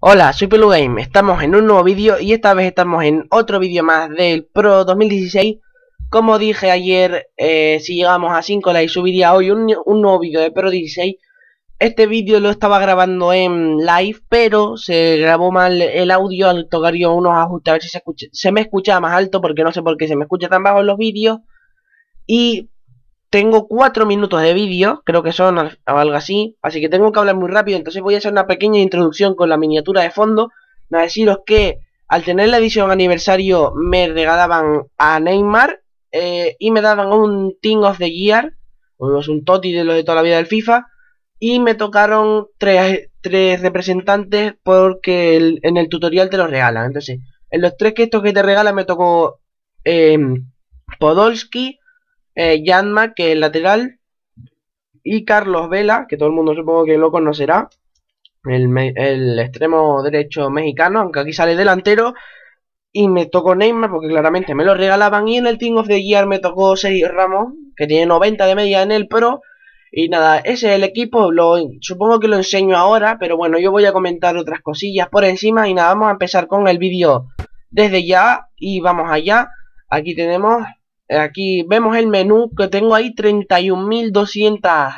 Hola, soy Pelugame, estamos en un nuevo vídeo y esta vez estamos en otro vídeo más del Pro 2016. Como dije ayer, si llegamos a 5 likes subiría hoy un nuevo vídeo de Pro 16. Este vídeo lo estaba grabando en live, pero se grabó mal el audio al tocar yo unos ajustes a ver si se me escuchaba más alto, porque no sé por qué se me escucha tan bajo en los vídeos. Y tengo 4 minutos de vídeo, creo que son o algo así que tengo que hablar muy rápido, entonces voy a hacer una pequeña introducción con la miniatura de fondo. A deciros que al tener la edición aniversario me regalaban a Neymar y me daban un Team of the Year, o es un Toti de lo de toda la vida del FIFA, y me tocaron tres representantes porque en el tutorial te los regalan. Entonces, en los tres que estos que te regalan me tocó Podolski, Janma, que es el lateral, y Carlos Vela, que todo el mundo supongo que lo conocerá, el extremo derecho mexicano, aunque aquí sale delantero. Y me tocó Neymar porque claramente me lo regalaban. Y en el Team of the Year me tocó Sergio Ramos, que tiene 90 de media en el Pro. Y nada, ese es el equipo, supongo que lo enseño ahora, pero bueno, yo voy a comentar otras cosillas por encima. Y nada, vamos a empezar con el vídeo desde ya y vamos allá. Aquí tenemos, aquí vemos el menú que tengo ahí, 31.200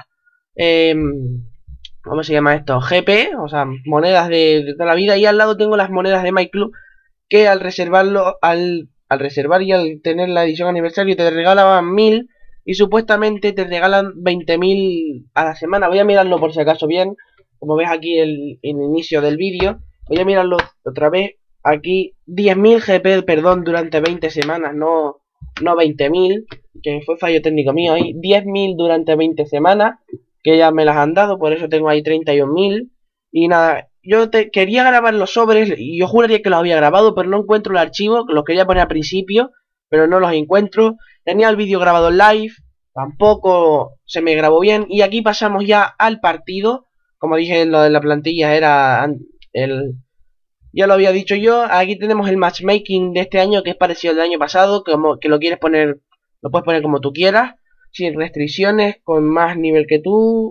¿cómo se llama esto? GP, o sea, monedas de toda la vida. Y al lado tengo las monedas de MyClub, que al reservarlo, al reservar y al tener la edición aniversario te regalaban 1000 y supuestamente te regalan 20.000 a la semana. Voy a mirarlo por si acaso bien, como ves aquí el inicio del vídeo. Voy a mirarlo otra vez. Aquí 10.000 GP, perdón, durante 20 semanas, no 20.000, que fue fallo técnico mío ahí. 10.000 durante 20 semanas, que ya me las han dado, por eso tengo ahí 31.000. Y nada, yo quería grabar los sobres y yo juraría que los había grabado, pero no encuentro el archivo. Los quería poner al principio, pero no los encuentro. Tenía el vídeo grabado en live, tampoco se me grabó bien. Y aquí pasamos ya al partido. Como dije, lo de la plantilla era ya lo había dicho yo. Aquí tenemos el matchmaking de este año, que es parecido al del año pasado, que lo quieres poner, lo puedes poner como tú quieras, sin restricciones, con más nivel que tú,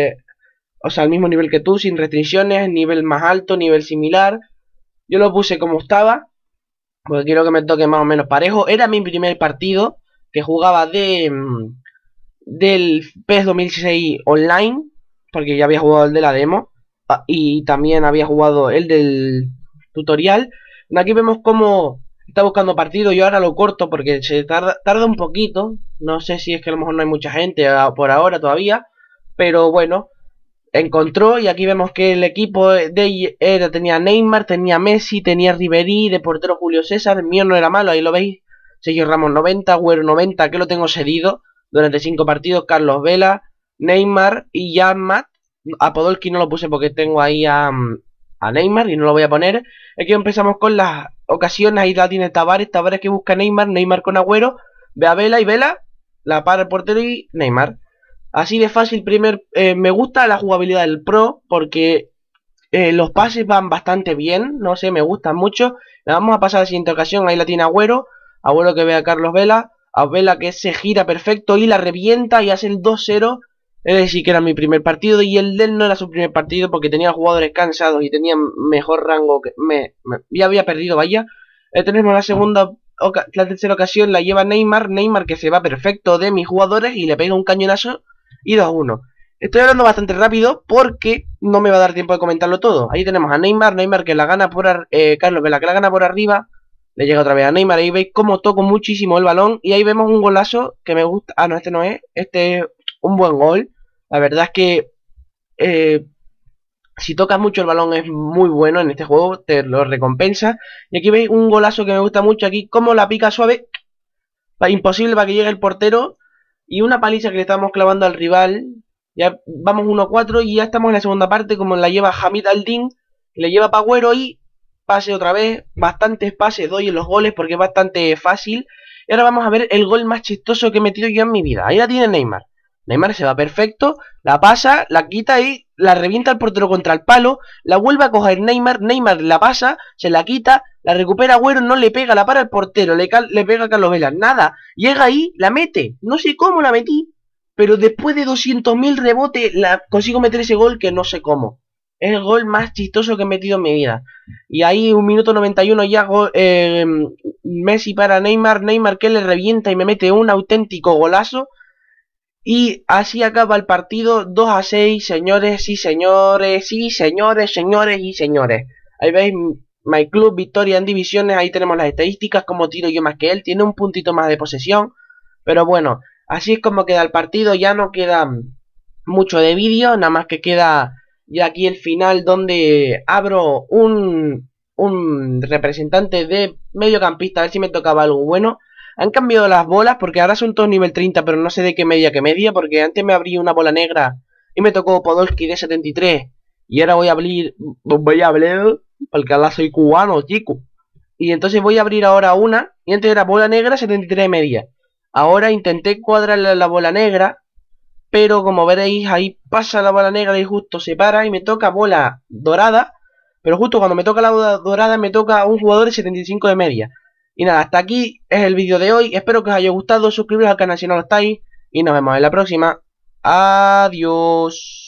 o sea, al mismo nivel que tú, sin restricciones, nivel más alto, nivel similar. Yo lo puse como estaba, porque quiero que me toque más o menos parejo. Era mi primer partido, que jugaba del PES 2016 online, porque ya había jugado el de la demo, y también había jugado el del tutorial. Aquí vemos cómo está buscando partido. Yo ahora lo corto porque se tarda un poquito. No sé si es que a lo mejor no hay mucha gente por ahora todavía, pero bueno, encontró. Y aquí vemos que el equipo tenía Neymar, tenía Messi, tenía Ribery, de portero Julio César. El mío no era malo, ahí lo veis. Sergio Ramos 90, Agüero 90, que lo tengo cedido durante 5 partidos. Carlos Vela, Neymar y Janmat. A Podolski no lo puse porque tengo ahí a Neymar y no lo voy a poner. Aquí empezamos con las ocasiones. Ahí la tiene Tavares que busca a Neymar, Neymar con Agüero, ve a Vela y Vela la para el portero y Neymar. Así de fácil. Me gusta la jugabilidad del Pro porque los pases van bastante bien, no sé, me gustan mucho. La vamos a pasar a la siguiente ocasión. Ahí la tiene Agüero, Agüero que ve a Carlos Vela, a Vela que se gira perfecto y la revienta y hace el 2-0. Es decir, que era mi primer partido y el de él no era su primer partido porque tenía jugadores cansados y tenía mejor rango que ya había perdido, vaya. Tenemos la tercera ocasión, la lleva Neymar, Neymar que se va perfecto de mis jugadores y le pega un cañonazo y 2-1. Estoy hablando bastante rápido porque no me va a dar tiempo de comentarlo todo. Ahí tenemos a Neymar, Neymar que la gana Carlos Vela que la gana por arriba, le llega otra vez a Neymar. Ahí veis cómo toco muchísimo el balón y ahí vemos un golazo que me gusta. Ah, no, este no es, este es un buen gol. La verdad es que si tocas mucho el balón es muy bueno en este juego, te lo recompensa. Y aquí veis un golazo que me gusta mucho, aquí como la pica suave, imposible para que llegue el portero. Y una paliza que le estamos clavando al rival. Ya vamos 1-4 y ya estamos en la segunda parte, como la lleva Hamid Aldin, que le lleva Agüero y pase otra vez. Bastantes pases doy en los goles porque es bastante fácil. Y ahora vamos a ver el gol más chistoso que he metido yo en mi vida. Ahí la tiene Neymar. Neymar se va perfecto, la pasa, la quita y la revienta el portero contra el palo. La vuelve a coger Neymar, Neymar la pasa, se la quita, la recupera Agüero, no le pega, la para el portero, le pega a Carlos Vela, nada. Llega ahí, la mete, no sé cómo la metí, pero después de 200.000 rebotes consigo meter ese gol que no sé cómo. Es el gol más chistoso que he metido en mi vida. Y ahí, 1 minuto 91 ya, Messi para Neymar. Neymar que le revienta y me mete un auténtico golazo. Y así acaba el partido 2-6, señores y señores, y señores, señores y señores. Ahí veis, My Club, victoria en divisiones, ahí tenemos las estadísticas, como tiro yo más que él, tiene un puntito más de posesión. Pero bueno, así es como queda el partido, ya no queda mucho de vídeo, nada más que queda ya aquí el final donde abro un representante de mediocampista, a ver si me tocaba algo bueno. Han cambiado las bolas porque ahora son todos nivel 30, pero no sé de qué media, porque antes me abrí una bola negra y me tocó Podolski de 73. Y ahora voy a abrir, porque ahora soy cubano, chico. Y entonces voy a abrir ahora una, y antes era bola negra 73 media. Ahora intenté cuadrar la bola negra, pero como veréis ahí pasa la bola negra y justo se para y me toca bola dorada. Pero justo cuando me toca la bola dorada me toca un jugador de 75 de media. Y nada, hasta aquí es el vídeo de hoy. Espero que os haya gustado. Suscribiros al canal si no lo estáis. Y nos vemos en la próxima. Adiós.